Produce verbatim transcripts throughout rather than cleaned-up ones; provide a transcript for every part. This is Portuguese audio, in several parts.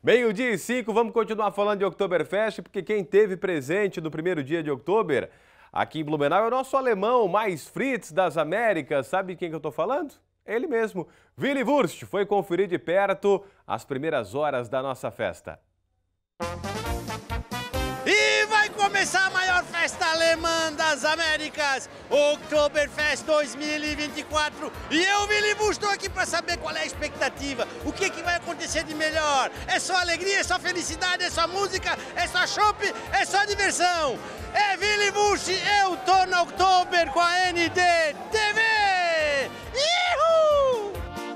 Meio-dia e cinco, vamos continuar falando de Oktoberfest, porque quem teve presente no primeiro dia de outubro aqui em Blumenau é o nosso alemão mais Fritz das Américas. Sabe quem que eu tô falando? Ele mesmo, Willy Wurst, foi conferir de perto as primeiras horas da nossa festa. E vai começar a maior festa alemã das Américas, Oktoberfest dois mil e vinte e quatro. E eu, Willy Wurst, estou aqui para saber qual é a expectativa, o que, que vai acontecer de melhor. É só alegria, é só felicidade, é só música, é só chopp, é só diversão. É Willy Wurst, eu tô na Oktober com a N D T V. Ihu!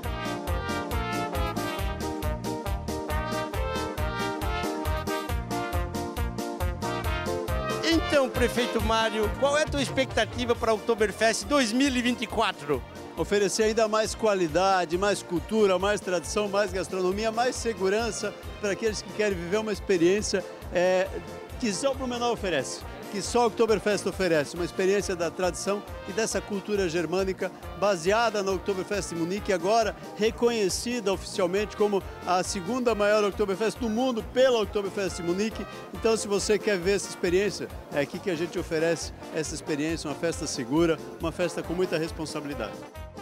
Então, prefeito Mário, qual é a tua expectativa para o Oktoberfest dois mil e vinte e quatro? Oferecer ainda mais qualidade, mais cultura, mais tradição, mais gastronomia, mais segurança para aqueles que querem viver uma experiência é, que só o Blumenau oferece, que só o Oktoberfest oferece, uma experiência da tradição e dessa cultura germânica baseada no Oktoberfest de Munique, agora reconhecida oficialmente como a segunda maior Oktoberfest do mundo pela Oktoberfest de Munique. Então, se você quer ver essa experiência, é aqui que a gente oferece essa experiência, uma festa segura, uma festa com muita responsabilidade.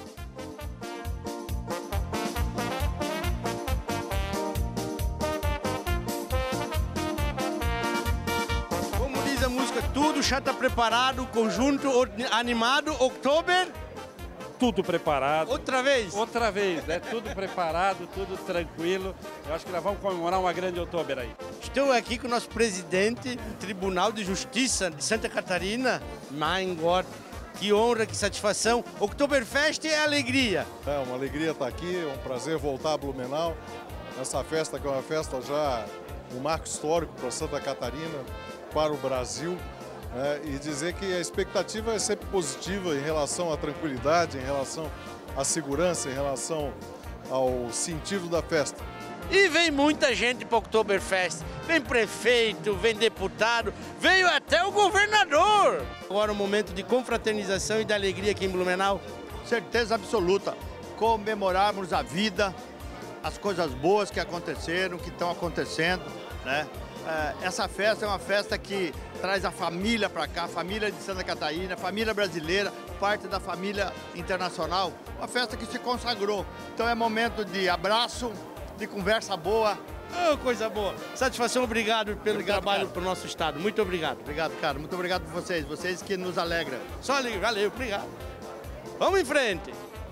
A música, tudo já está preparado, conjunto animado, Oktober. Tudo preparado. Outra vez? Outra vez, né? Tudo preparado, tudo tranquilo. Eu acho que nós vamos comemorar uma grande Oktober aí. Estou aqui com o nosso presidente do Tribunal de Justiça de Santa Catarina. Mein Gott, que honra, que satisfação. Oktoberfest é alegria. É uma alegria estar aqui, é um prazer voltar a Blumenau. Essa festa que é uma festa já, um marco histórico para Santa Catarina, para o Brasil, né, e dizer que a expectativa é sempre positiva em relação à tranquilidade, em relação à segurança, em relação ao sentido da festa. E vem muita gente para o Oktoberfest, vem prefeito, vem deputado, veio até o governador. Agora um momento de confraternização e de alegria aqui em Blumenau. Certeza absoluta, comemorarmos a vida, as coisas boas que aconteceram, que estão acontecendo, né? Essa festa é uma festa que traz a família para cá, a família de Santa Catarina, a família brasileira, parte da família internacional. Uma festa que se consagrou. Então é momento de abraço, de conversa boa. Oh, coisa boa. Satisfação, obrigado pelo obrigado, trabalho para o nosso estado. Muito obrigado. Obrigado, cara. Muito obrigado por vocês. Vocês que nos alegram. Só alegria. Valeu, obrigado. Vamos em frente.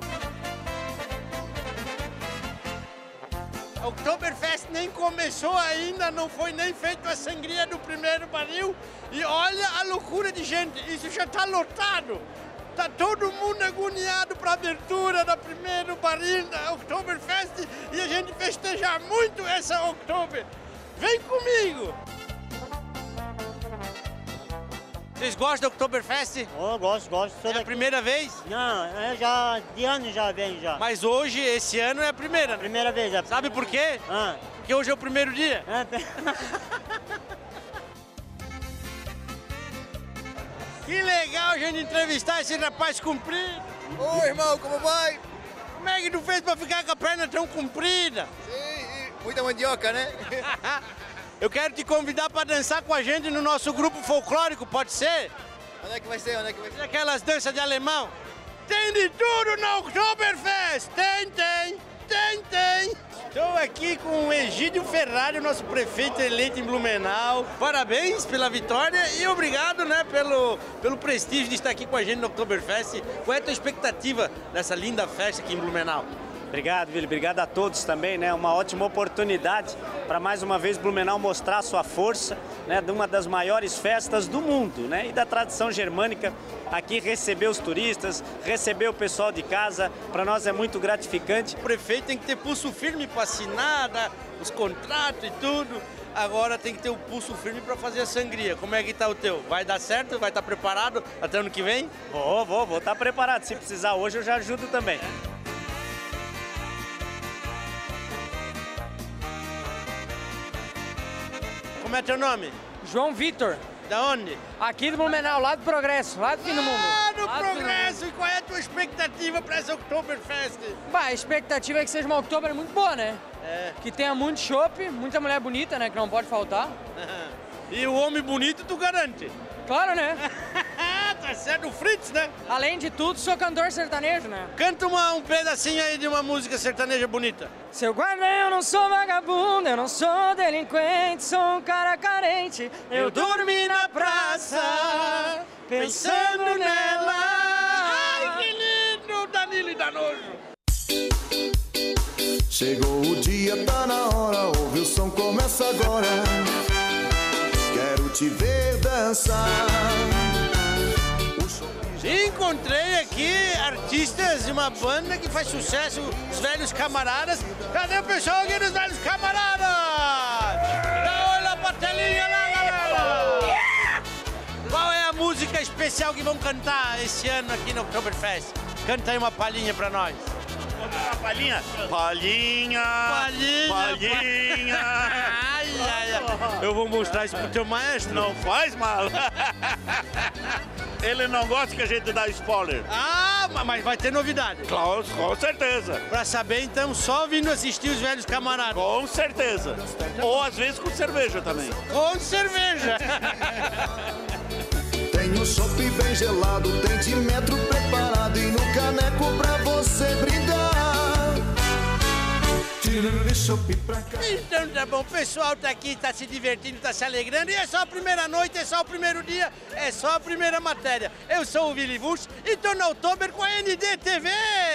O Oktoberfest nem começou ainda, não foi nem feito a sangria do primeiro barril. E olha a loucura de gente, isso já está lotado. Está todo mundo agoniado para a abertura do primeiro barril da Oktoberfest e a gente festeja muito essa Oktober. Vem comigo! Vocês gostam do Oktoberfest? Oh, gosto, gosto. É a primeira vez? Não, é já de ano já vem já. Mas hoje, esse ano, é a primeira, né? Primeira vez. É. Sabe por quê? Ah. Porque hoje é o primeiro dia. É. Que legal a gente entrevistar esse rapaz comprido. Ô, irmão, como vai? Como é que tu fez pra ficar com a perna tão comprida? Sim, muita mandioca, né? Eu quero te convidar para dançar com a gente no nosso grupo folclórico, pode ser? Onde é que vai ser? Onde é que vai ser? Aquelas danças de alemão. Tem de tudo no Oktoberfest! Tem, tem, tem, tem! Estou aqui com o Egídio Ferrari, nosso prefeito eleito em Blumenau. Parabéns pela vitória e obrigado, né, pelo, pelo prestígio de estar aqui com a gente no Oktoberfest. Qual é a tua expectativa dessa linda festa aqui em Blumenau? Obrigado, Willy. Obrigado a todos também, né? Uma ótima oportunidade para mais uma vez Blumenau mostrar a sua força, né? De uma das maiores festas do mundo, né? E da tradição germânica. Aqui receber os turistas, receber o pessoal de casa, para nós é muito gratificante. O prefeito tem que ter pulso firme para assinar, dar os contratos e tudo. Agora tem que ter o pulso firme para fazer a sangria. Como é que tá o teu? Vai dar certo? Vai estar preparado até ano que vem? Vou, vou, vou estar preparado. Se precisar hoje eu já ajudo também. Como é teu nome? João Vitor. Da onde? Aqui do Blumenau, lá do Progresso, lá do fim do mundo. Ah, do lá Progresso! Do... E qual é a tua expectativa para essa Oktoberfest? Bah, a expectativa é que seja uma Oktober muito boa, né? É. Que tenha muito chopp, muita mulher bonita, né? Que não pode faltar. E o homem bonito tu garante? Claro, né? Tá certo, o Fritz, né? Além de tudo, sou cantor sertanejo, né? Canta uma, um pedacinho aí de uma música sertaneja bonita. Seu guarda, eu não sou vagabundo, eu não sou delinquente, sou um cara carente. Eu dormi na praça, pensando nela. Ai, que lindo, Danilo e Danojo. Chegou o dia, tá na hora, ouve o som, começa agora. Quero te ver dançar. Encontrei aqui artistas de uma banda que faz sucesso, os Velhos Camaradas. Cadê o pessoal aqui dos Velhos Camaradas? Dá olho na patelinha lá, galera! Qual é a música especial que vão cantar esse ano aqui no Oktoberfest? Canta aí uma palhinha pra nós. Uma palhinha? Palhinha! Palhinha! Palhinha! Ai, ai, ai. Eu vou mostrar isso pro teu maestro. Não faz mal! Ele não gosta que a gente dá spoiler. Ah, mas vai ter novidade. Claro, com certeza. Pra saber, então, só vindo assistir os Velhos Camaradas. Com certeza. Ou às vezes com cerveja também. Com cerveja. Tem um chopp bem gelado, tem de metro preparado e no caneco pra você brindar. Então tá bom, o pessoal tá aqui, tá se divertindo, tá se alegrando, e é só a primeira noite, é só o primeiro dia, é só a primeira matéria. Eu sou o Willy Bush e tô na Oktober com a N D T V.